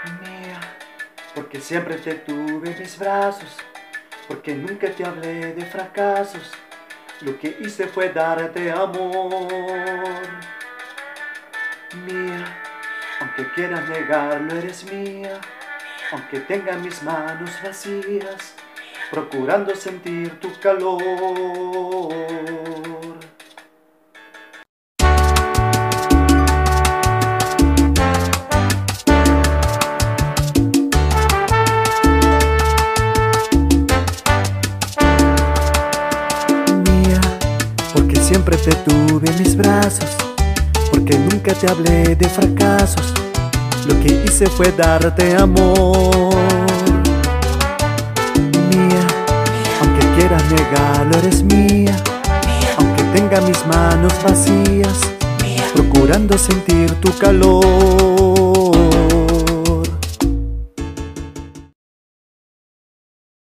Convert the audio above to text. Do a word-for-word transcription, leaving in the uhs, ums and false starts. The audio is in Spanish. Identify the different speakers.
Speaker 1: Mía, porque siempre te tuve en mis brazos, porque nunca te hablé de fracasos. Lo que hice fue darte amor. Mía, aunque quieras negarlo, eres mía. Aunque tenga mis manos vacías, procurando sentir tu calor. Porque siempre te tuve en mis brazos, porque nunca te hablé de fracasos. Lo que hice fue darte amor. Mía, aunque quieras negarlo, eres mía. Aunque tenga mis manos vacías, procurando sentir tu calor.